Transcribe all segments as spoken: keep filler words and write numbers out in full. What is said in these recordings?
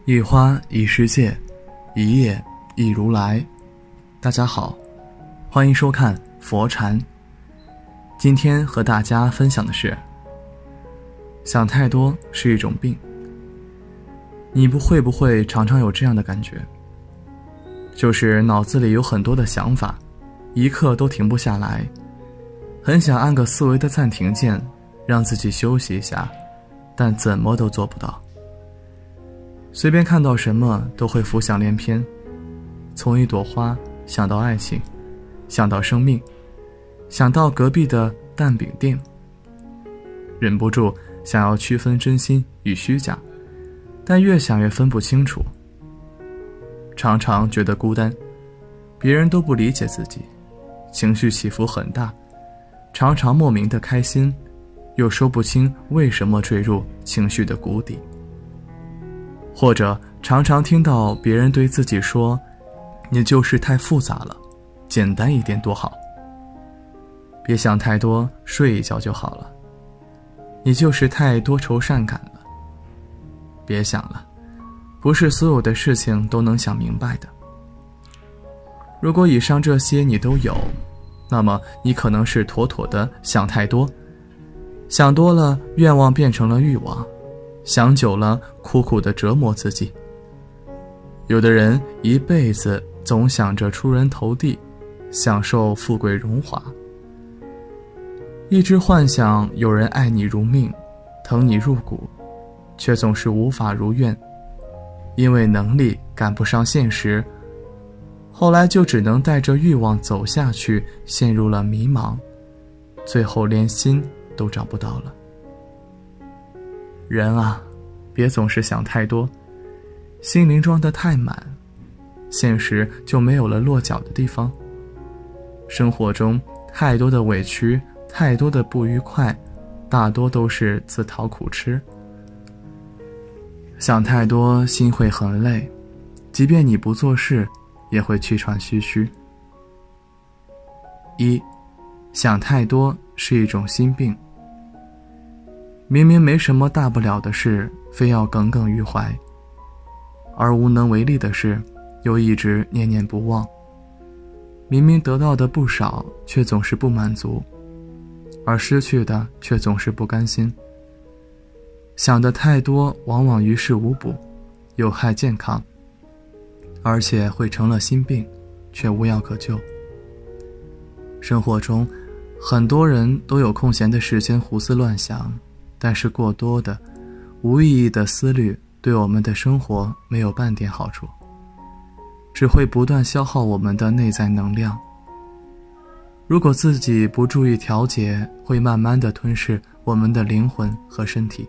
一花一世界，一叶一如来。大家好，欢迎收看佛禅。今天和大家分享的是，想太多是一种病。你不会不会常常有这样的感觉，就是脑子里有很多的想法，一刻都停不下来，很想按个思维的暂停键，让自己休息一下，但怎么都做不到。随便看到什么都会浮想联翩，从一朵花想到爱情，想到生命，想到隔壁的蛋饼店，忍不住想要区分真心与虚假，但越想越分不清楚。常常觉得孤单，别人都不理解自己，情绪起伏很大，常常莫名的开心，又说不清为什么坠入情绪的谷底。或者常常听到别人对自己说，你就是太复杂了，简单一点多好，别想太多，睡一觉就好了，你就是太多愁善感了，别想了，不是所有的事情都能想明白的。如果以上这些你都有，那么你可能是妥妥的想太多，想多了，愿望变成了欲望，想久了，苦苦地折磨自己。有的人一辈子总想着出人头地，享受富贵荣华，一直幻想有人爱你如命，疼你入骨，却总是无法如愿，因为能力赶不上现实，后来就只能带着欲望走下去，陷入了迷茫，最后连心都找不到了。人啊，别总是想太多，心灵装得太满，现实就没有了落脚的地方。生活中太多的委屈，太多的不愉快，大多都是自讨苦吃。想太多，心会很累，即便你不做事，也会气喘吁吁。一，想太多是一种心病。明明没什么大不了的事，非要耿耿于怀，而无能为力的事，又一直念念不忘。明明得到的不少，却总是不满足，而失去的却总是不甘心。想得太多，往往于事无补，有害健康，而且会成了心病，却无药可救。生活中，很多人都有空闲的时间胡思乱想，但是过多的、无意义的思虑对我们的生活没有半点好处，只会不断消耗我们的内在能量。如果自己不注意调节，会慢慢地吞噬我们的灵魂和身体。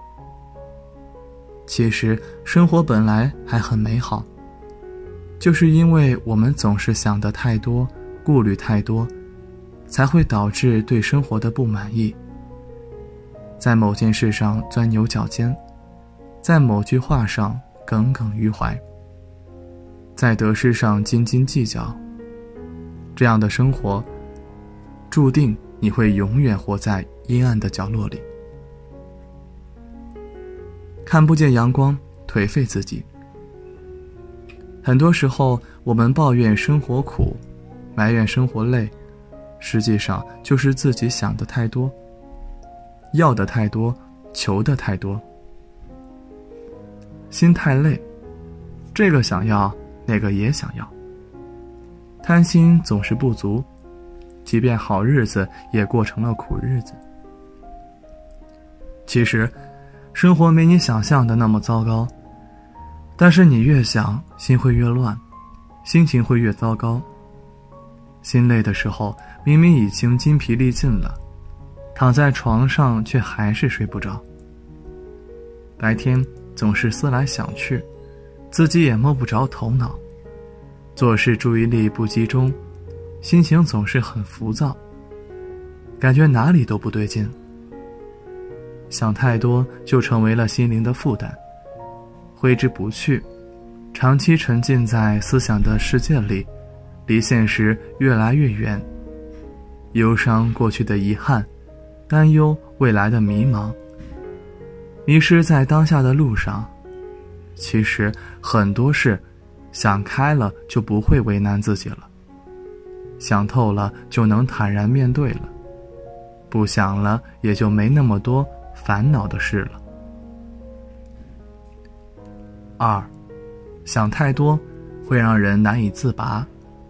其实生活本来还很美好，就是因为我们总是想得太多，顾虑太多，才会导致对生活的不满意，在某件事上钻牛角尖，在某句话上耿耿于怀，在得失上斤斤计较。这样的生活，注定你会永远活在阴暗的角落里，看不见阳光，颓废自己。很多时候，我们抱怨生活苦，埋怨生活累，实际上就是自己想的太多，要的太多，求的太多，心太累，这个想要，那个也想要，贪心总是不足，即便好日子也过成了苦日子。其实生活没你想象的那么糟糕，但是你越想，心会越乱，心情会越糟糕。心累的时候，明明已经筋疲力尽了，躺在床上却还是睡不着。白天总是思来想去，自己也摸不着头脑，做事注意力不集中，心情总是很浮躁，感觉哪里都不对劲。想太多就成为了心灵的负担，挥之不去，长期沉浸在思想的世界里，离现实越来越远，忧伤过去的遗憾，担忧未来的迷茫，迷失在当下的路上， 其实很多事想开了就不会为难自己了，想透了就能坦然面对了，不想了也就没那么多烦恼的事了。二，想太多会让人难以自拔。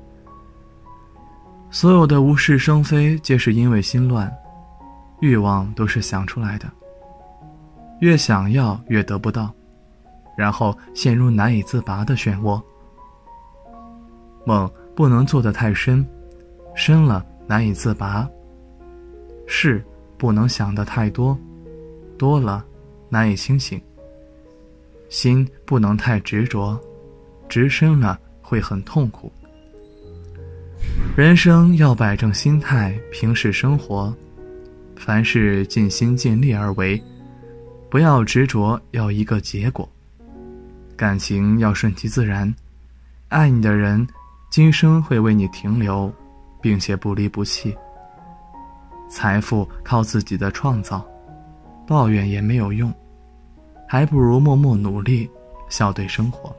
所有的无事生非皆是因为心乱，欲望都是想出来的，越想要越得不到，然后陷入难以自拔的漩涡。梦不能做得太深，深了难以自拔；事不能想得太多，多了难以清醒；心不能太执着，执深了会很痛苦。人生要摆正心态，平视生活，凡事尽心尽力而为，不要执着要一个结果。感情要顺其自然，爱你的人今生会为你停留，并且不离不弃。财富靠自己的创造，抱怨也没有用，还不如默默努力，笑对生活。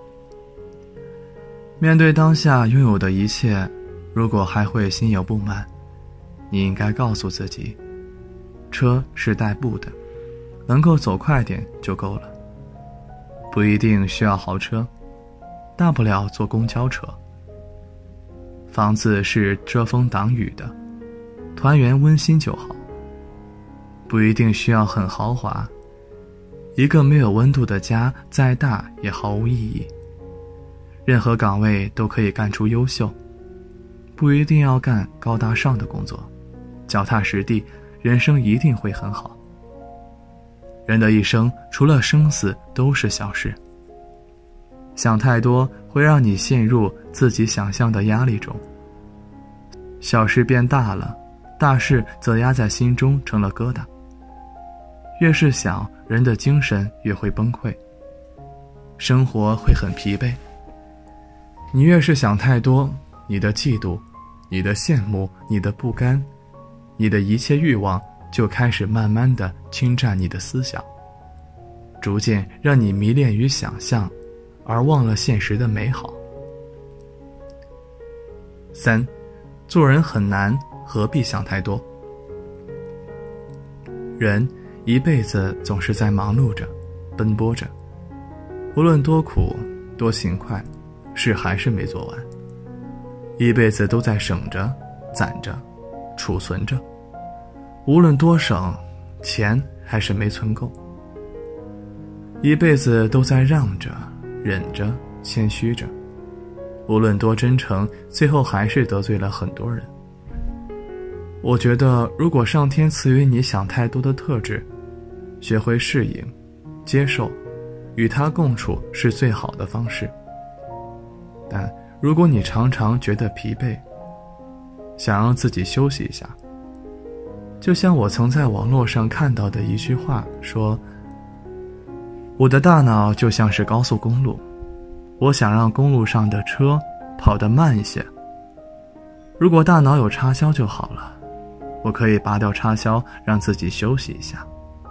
面对当下拥有的一切，如果还会心有不满，你应该告诉自己，车是代步的，能够走快点就够了，不一定需要豪车，大不了坐公交车。房子是遮风挡雨的，团圆温馨就好，不一定需要很豪华，一个没有温度的家再大也毫无意义。任何岗位都可以干出优秀，不一定要干高大上的工作，脚踏实地，人生一定会很好。人的一生除了生死都是小事，想太多会让你陷入自己想象的压力中，小事变大了，大事则压在心中成了疙瘩。越是想，人的精神越会崩溃，生活会很疲惫。你越是想太多，你的嫉妒，你的羡慕，你的不甘，你的一切欲望就开始慢慢地侵占你的思想，逐渐让你迷恋于想象，而忘了现实的美好。三，做人很难，何必想太多？人一辈子总是在忙碌着，奔波着，无论多苦多勤快，事还是没做完。一辈子都在省着、攒着、储存着，无论多省，钱还是没存够。一辈子都在让着、忍着、谦虚着，无论多真诚，最后还是得罪了很多人。我觉得，如果上天赐予你想太多的特质，学会适应、接受，与它共处是最好的方式。但如果你常常觉得疲惫，想让自己休息一下，就像我曾在网络上看到的一句话说，我的大脑就像是高速公路，我想让公路上的车跑得慢一些，如果大脑有插销就好了，我可以拔掉插销，让自己休息一下。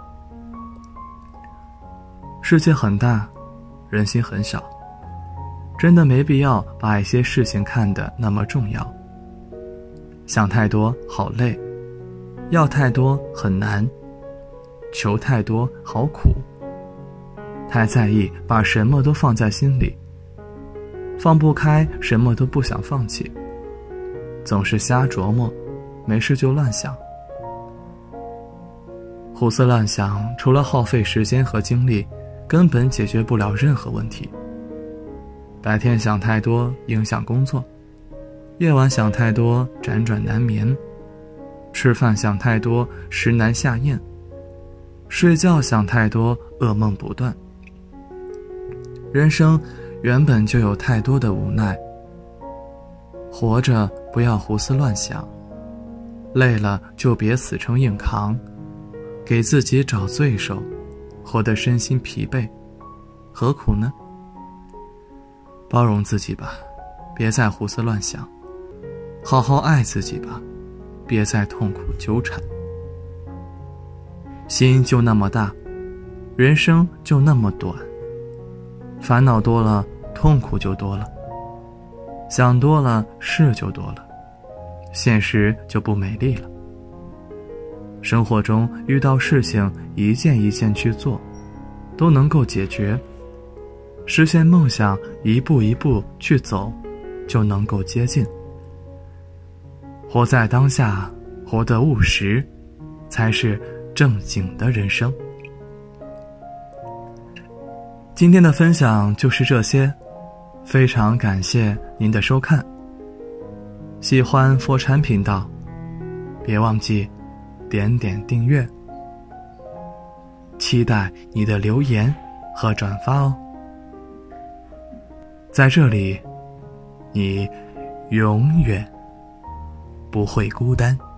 世界很大，人心很小，真的没必要把一些事情看得那么重要。想太多好累，要太多很难，求太多好苦。太在意，把什么都放在心里，放不开，什么都不想放弃，总是瞎琢磨，没事就乱想。胡思乱想，除了耗费时间和精力，根本解决不了任何问题。白天想太多，影响工作；夜晚想太多，辗转难眠；吃饭想太多，食难下咽；睡觉想太多，噩梦不断。人生原本就有太多的无奈，活着不要胡思乱想，累了就别死撑硬扛，给自己找罪受，活得身心疲惫，何苦呢？包容自己吧，别再胡思乱想；好好爱自己吧，别再痛苦纠缠。心就那么大，人生就那么短， 烦恼多了，痛苦就多了；想多了，事就多了，现实就不美丽了。生活中遇到事情，一件一件去做，都能够解决；实现梦想，一步一步去走，就能够接近。活在当下，活得务实，才是正经的人生。今天的分享就是这些，非常感谢您的收看。喜欢佛禅频道，别忘记点点订阅，期待你的留言和转发哦。在这里，你永远不会孤单。